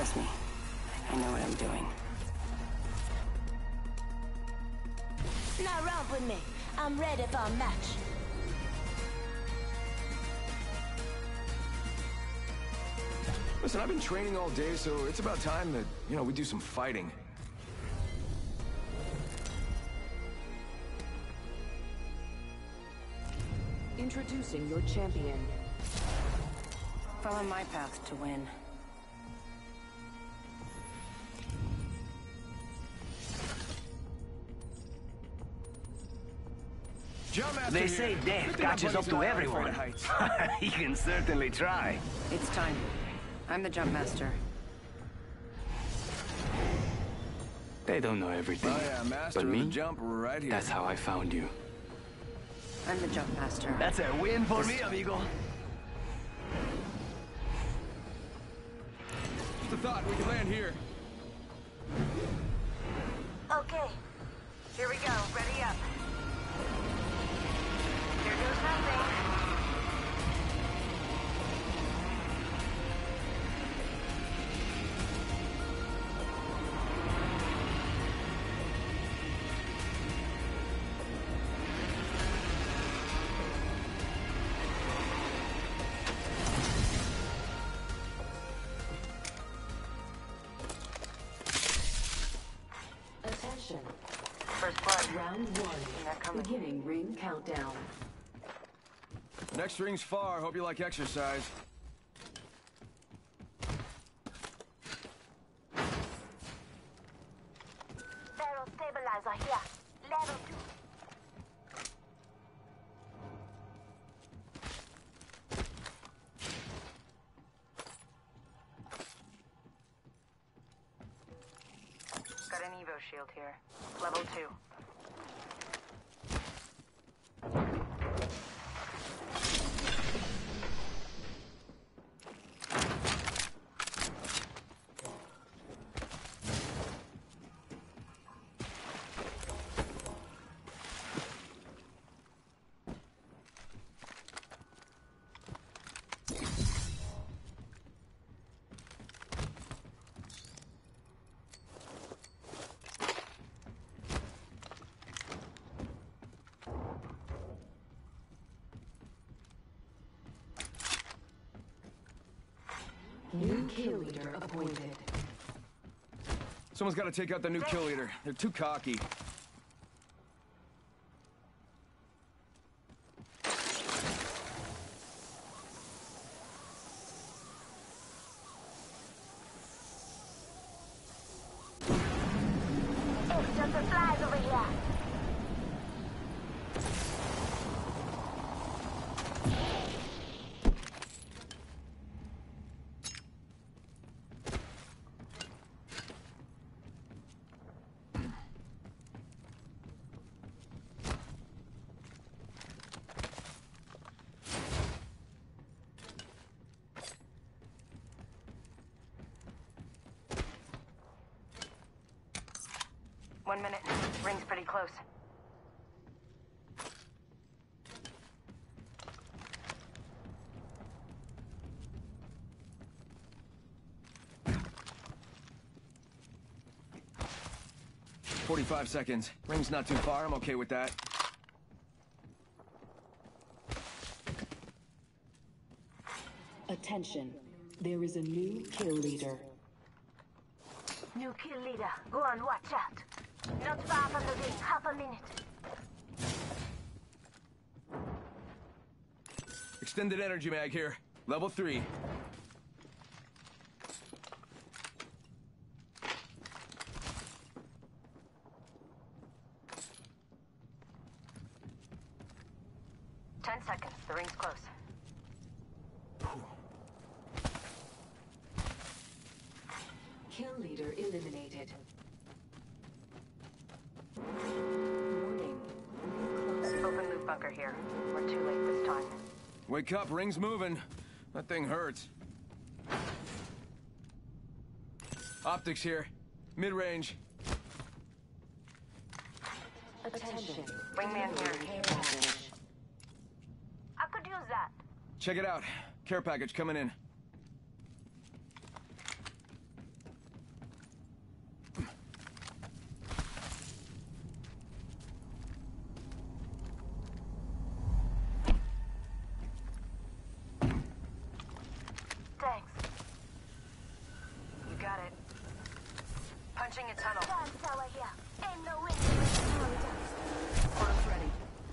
Trust me, I know what I'm doing. Now romp with me. I'm ready for a match. Listen, I've been training all day, so it's about time that, we do some fighting. Introducing your champion. Follow my path to win. They say death catches up to everyone. He can certainly try. It's Tyme. I'm the jump master. They don't know everything. Oh yeah, master but of me, the jump right here. that's how I found you. I'm the jump master. That's a win for me, amigo. Just a thought, we can land here. Okay. Here we go. Ready up. Here goes nothing. Attention. First blood. Round one. Beginning ring countdown. Next ring's far, hope you like exercise. Barrel stabilizer here. Level 2. Got an Evo shield here. Level 2. New kill leader appointed. Someone's got to take out the new kill leader. They're too cocky. Extra supplies over here. One minute. Ring's pretty close. "45 seconds. Ring's not too far, I'm okay with that. Attention. There is a new kill leader. New kill leader. Go on, watch out. Not far from the ring. Half a minute. Extended energy mag here. Level 3. Seconds. The ring's close. Kill leader eliminated. Warning. Open loop bunker here. We're too late this time. Wake up, ring's moving. That thing hurts. Optics here. Mid-range. Attention. Wingman here. I could use that. Check it out. Care package coming in. Launching a tunnel. Guard tower here. Ain't no window in the corridor. Portal's ready.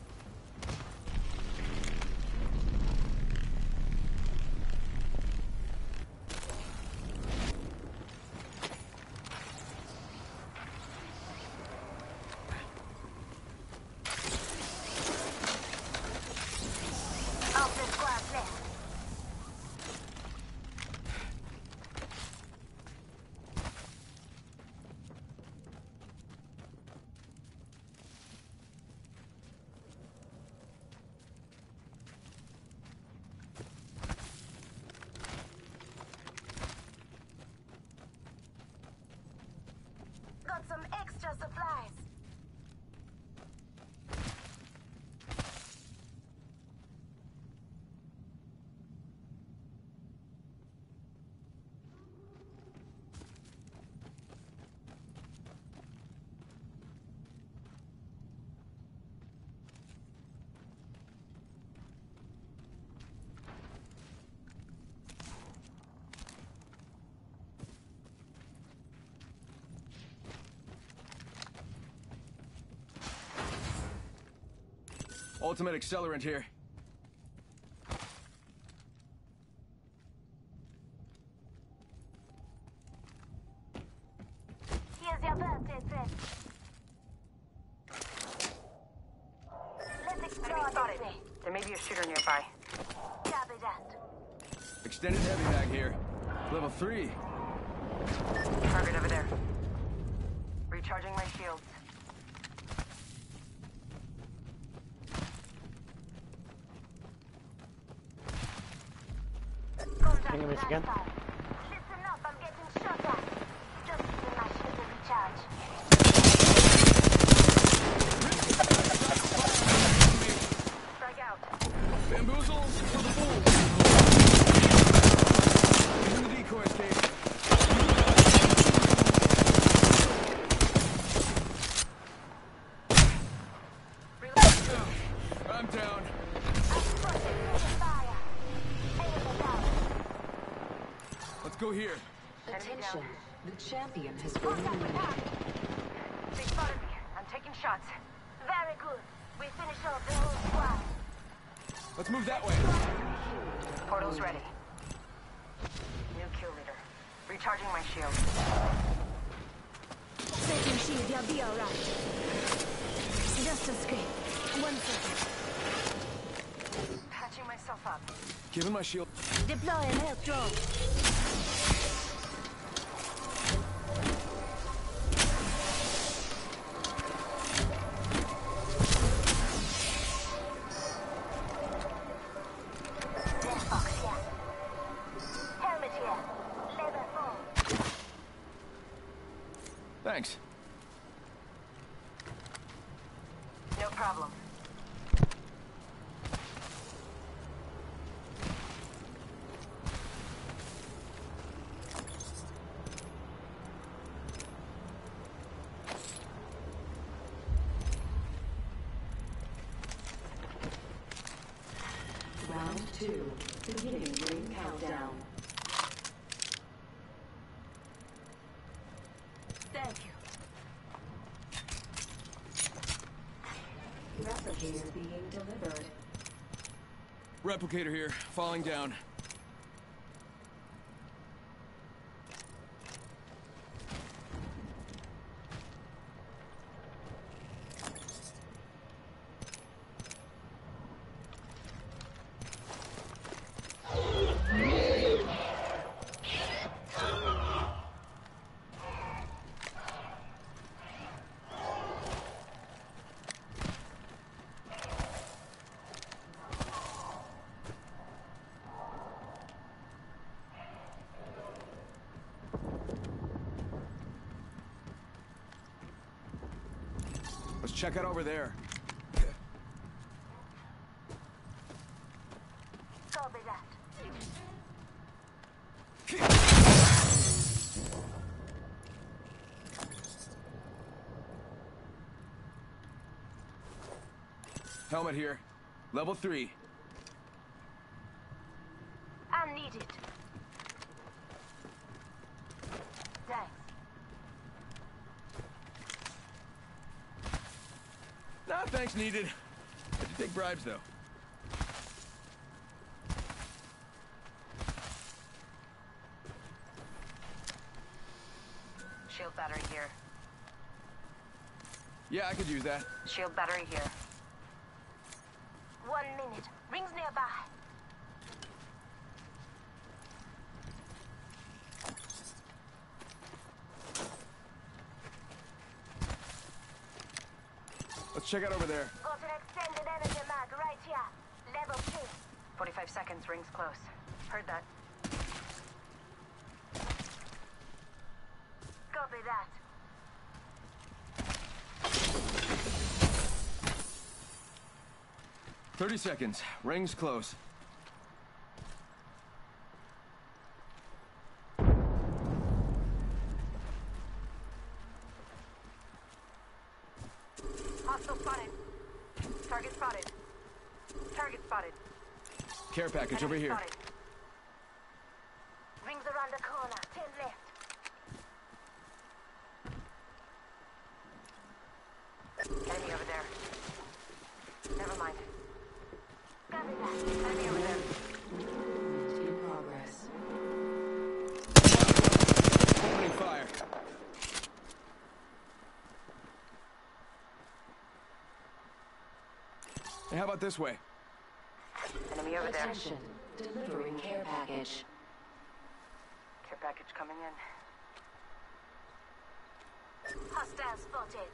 Of the squad left. Got some extra supplies. Ultimate accelerant here. Here's your birthday present. Let's explore Enemy this spotted. way. There may be a shooter nearby. Copy that. Extended heavy mag here. Level 3. Target over there. Recharging my shields. Contact Enemies again. fire. Listen up, I'm getting shot at. Just giving my shield a recharge. Frag out. Bamboozles for the bull. Using the decoy escape. I'm down. Fire. Enemy down. Let's go here. Attention. The champion has been Contact with eliminated. target. They spotted me. I'm taking shots. Very good. We finish off the whole squad. Let's move that way. Portal's ready. New kill leader. Recharging my shield. Second shield, you'll be alright. Just a scrape. 1 second. Patching myself up. Giving my shield. Deploying health drone. Box here. Helmet here. Level 4. Thanks. No problem. Round 2. Beginning ring countdown. Thank you. Replicator being delivered. Replicator here. Falling down. Let's check out over there. Copy that. Helmet here. Level 3. I need it. Thanks. Nah, thanks needed. I do take bribes, though. Shield battery here. Yeah, I could use that. Shield battery here. 1 minute. Rings nearby. Let's check out over there. Got an extended energy mag right here. Level 2. 45 seconds, rings close. Heard that. Copy that. "30 seconds. Rings close." Hostile spotted. Target spotted. Target spotted. Care package over Enemy here. spotted. Rings around the corner. 10 left. Enemy over there. Never mind. Copy that. Enemy over there. In progress. Opening fire. Hey, how about this way? Enemy over there. Attention. Delivering care package. Care package coming in. Hostile spotted.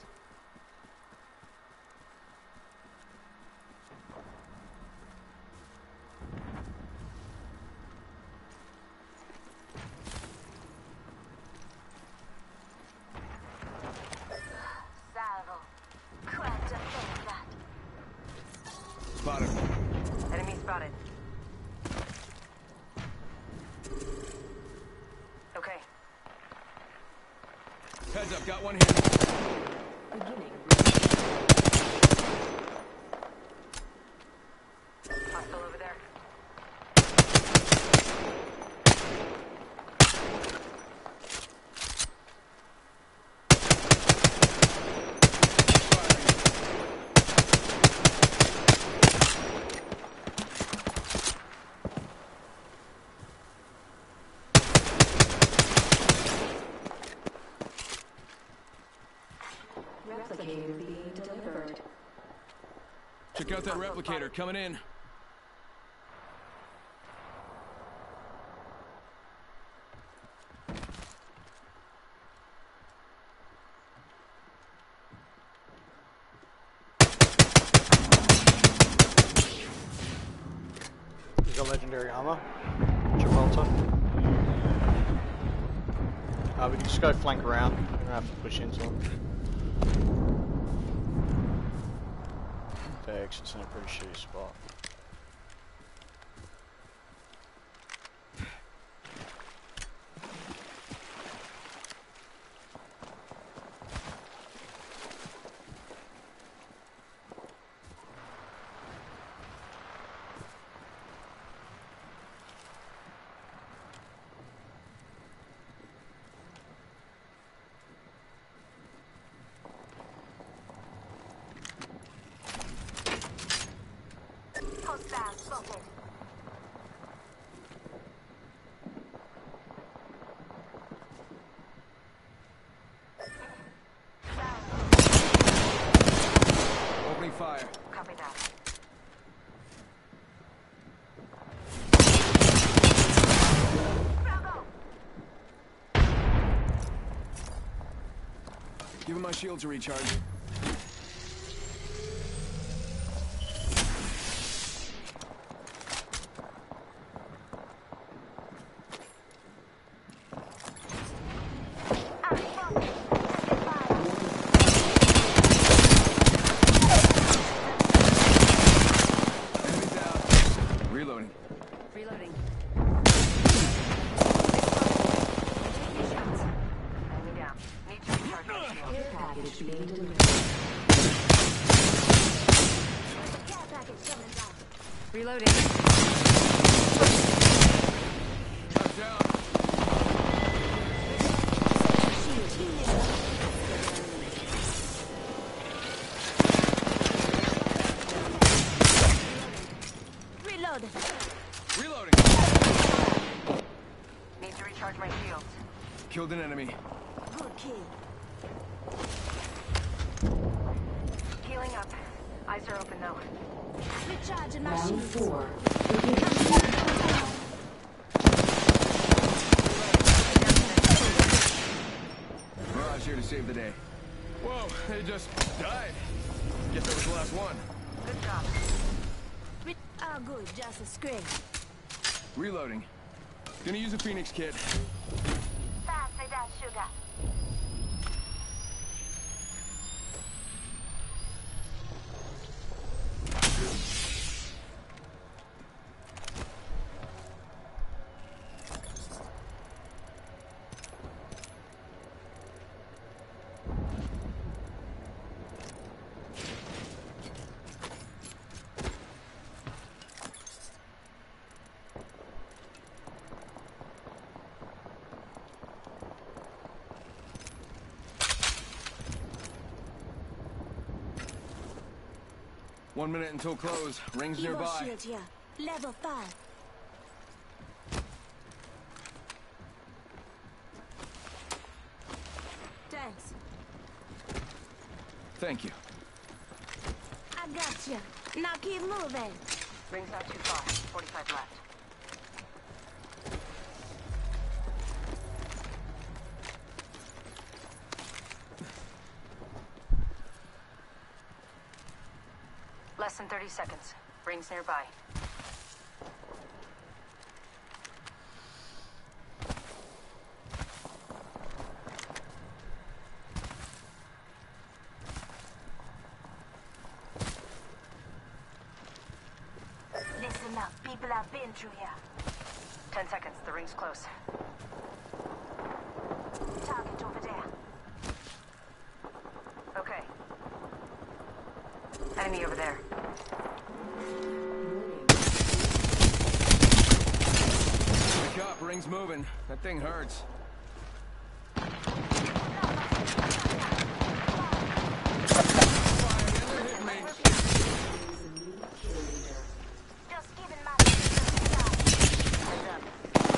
Salvo. Quite defend that. Spotted. Enemy spotted. Okay. Heads up, got one here. Beginning. Hostile over there. Replicator being delivered. Check out that replicator coming in. He's got legendary armor. Gibraltar. We can just go flank around. We don't have to push into him. The exit's in a pretty shitty spot. Hostile spotted. Opening fire. Copy that. Bravo. Giving my shields a recharge. I'm spotted. Taking fire. Enemy down. Reloading. Reloading. Taking shots. Enemy down. Need to recharge my shield. Care package being delivered. Care package coming down. Reloading. Top down. killed an enemy. Good kill. Healing up. Eyes are open though. Recharging my Round shields. 4. Mirage here to save the day. Whoa, they just died. Guess that was the last one. Good job. Oh, good. Just a scrape. Reloading. Gonna use a Phoenix kit. Fast with that sugar. One minute until close. Rings Evo nearby. shield here. Level 5. Thanks. Thank you. I got you. Now keep moving. Ring's not too far. 45 left. Less than 30 seconds. Ring's nearby. Listen up. People have been through here. 10 seconds. The ring's close. Target over there. Okay. Enemy over there. Wake up, ring's moving. That thing hurts. Just giving my Heads up.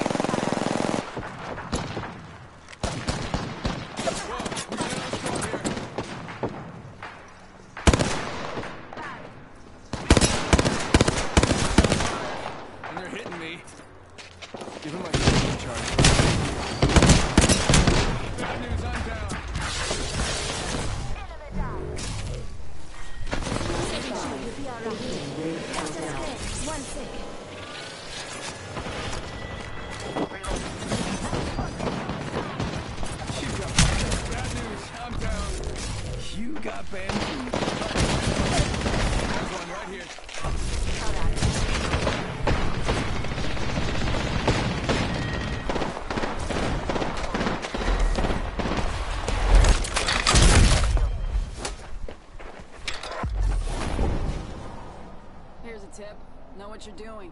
And they're hitting me. Give him my charge. Bad news, I'm down. enemy down. You'll be alright. Just a scrape. 1 second. Bad news, I'm down. You got bad news. There's one right here. Here's a tip. Know what you're doing.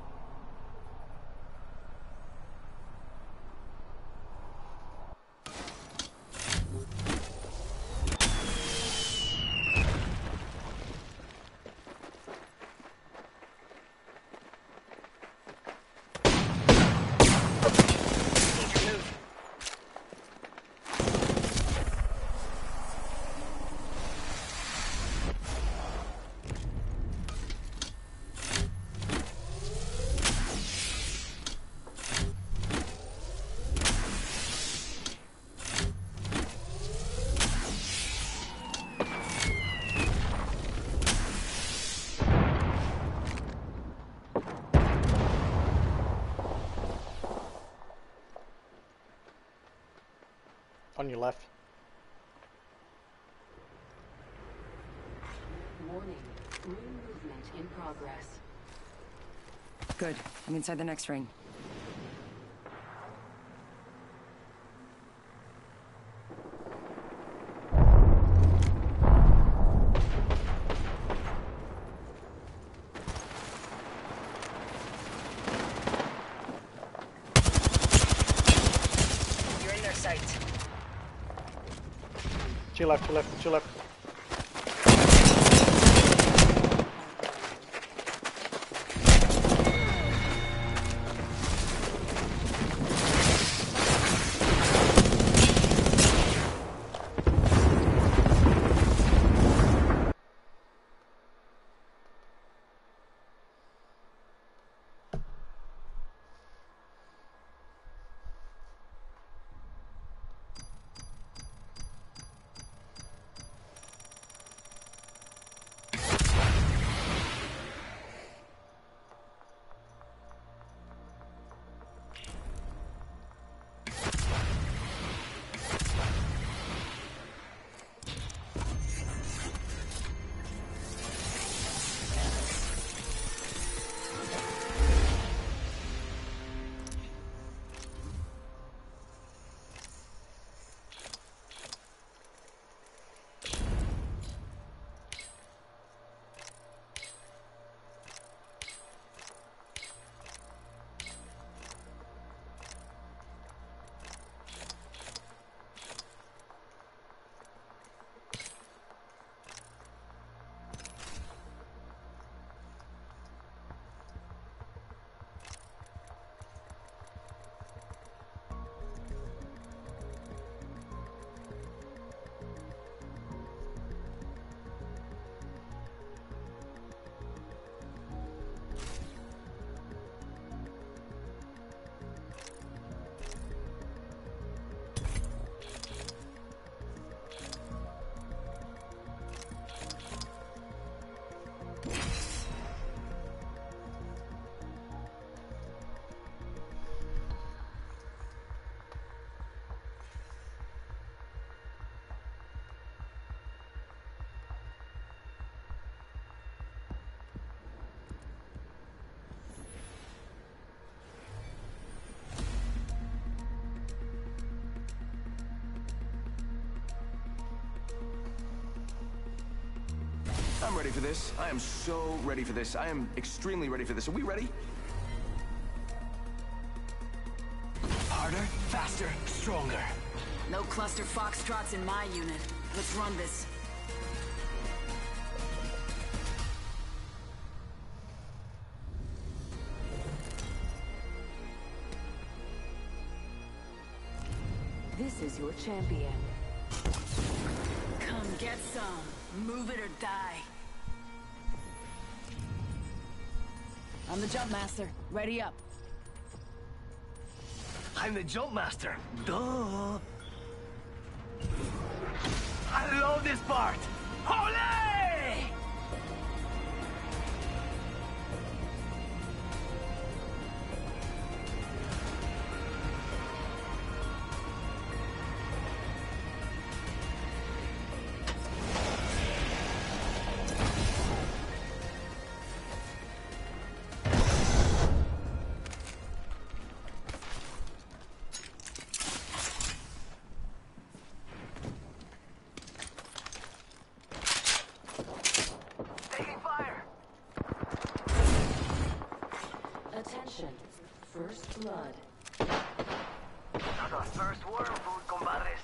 On your left. Warning. Ring movement in progress. Good. I'm inside the next ring. You're in their sights. To your left, to your left, to your left. I'm ready for this. I am so ready for this. I am extremely ready for this. Are we ready? Harder, faster, stronger. No cluster foxtrots in my unit. Let's run this. This is your champion. Come get some. Move it or die. I'm the jump master. Ready up. I'm the jump master. Duh. I love this part. Holy! Attention. First blood. The first worm food, compadres.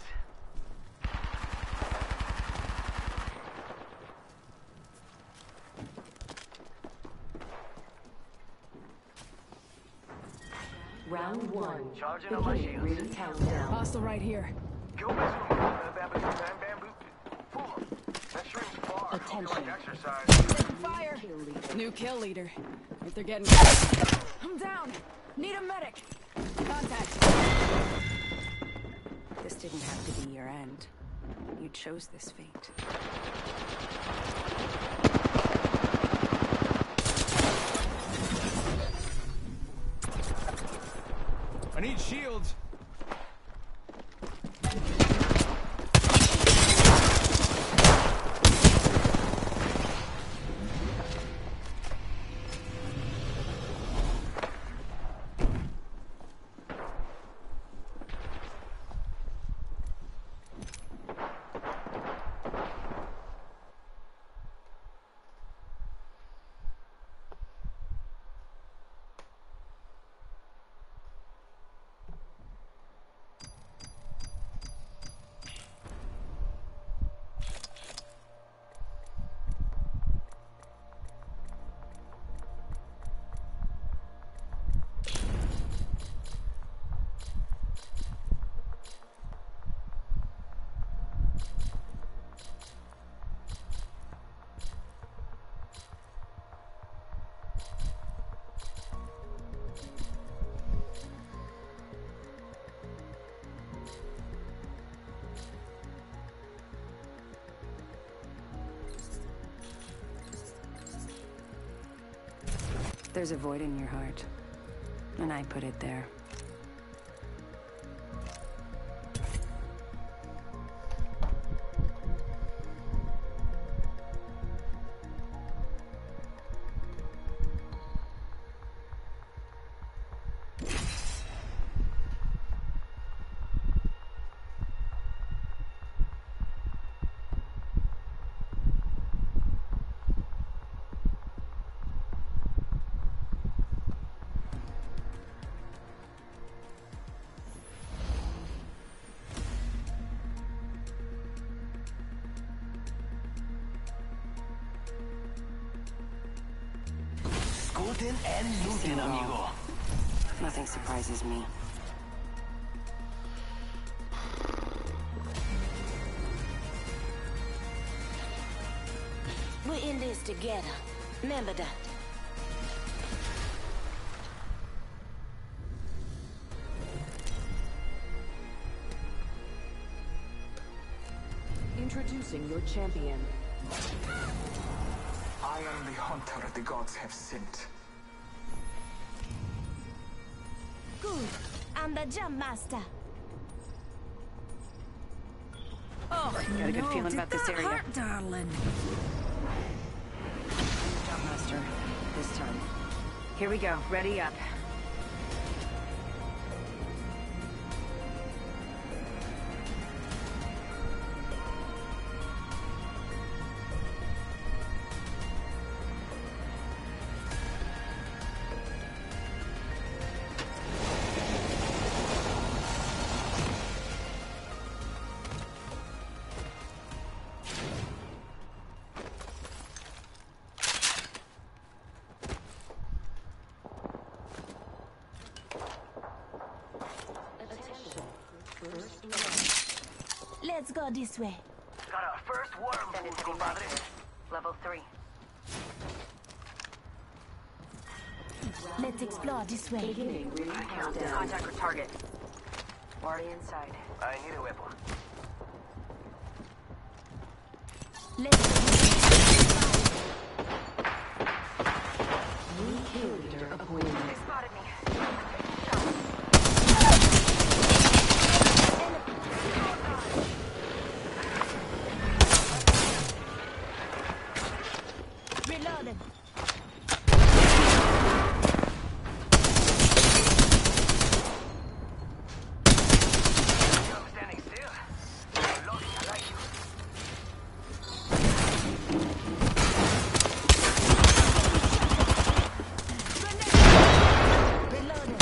Round one. Charging on my Beginning shields. ring countdown. Hostile right here. Attention. Fire! New kill leader. If they're getting... I'm down! Need a medic! Contact! This didn't have to be your end. You chose this fate. I need shields. There's a void in your heart, and I put it there. Guten and Newton, amigo. Nothing surprises me. We're in this together. Remember that. Introducing your champion. I am the hunter the gods have sent. Good. I'm the jump master. Oh, got a good feeling about this area. Hurt, darling. Jump master, this time. Here we go. Ready up. go this way. Got our first worm, compadre. Level 3. Let's explore this way. Beginning ring countdown. Contact with target. Already inside. I need a weapon. Let's New kill leader appointed. They spotted me. reloaded. You're standing still. You're loading, I like you. Reloaded.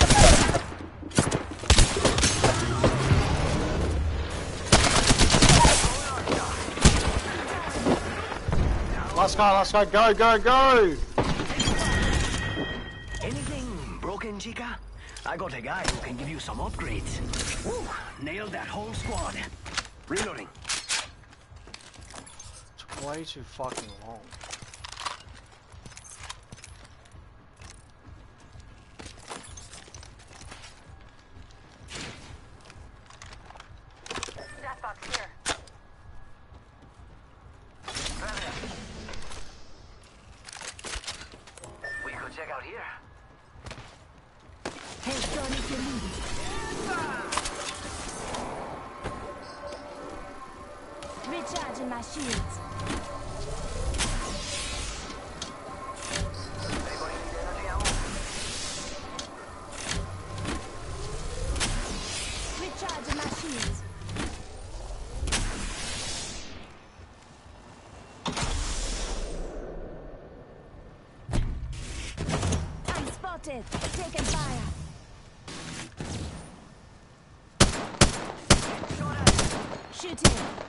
Last guy, go, go, go! Anything broken, chica? I got a guy who can give you some upgrades. Woo, nailed that whole squad. Reloading. Took way too fucking long. That box here. We could check out here. Hey, Tony, to lead. Recharging my shields. Anybody need energy ammo? Recharging my shields. I'm spotted. Taking fire. Shooting.